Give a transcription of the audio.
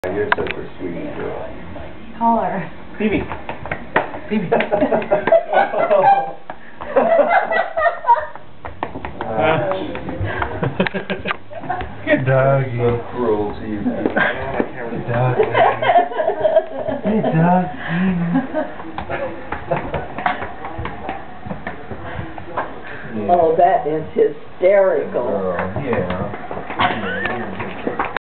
You're such a sweet girl. Call her. Phoebe. Phoebe. Good doggy. So cruel to you. Good doggy. Good doggy. Oh, that is hysterical. Yeah.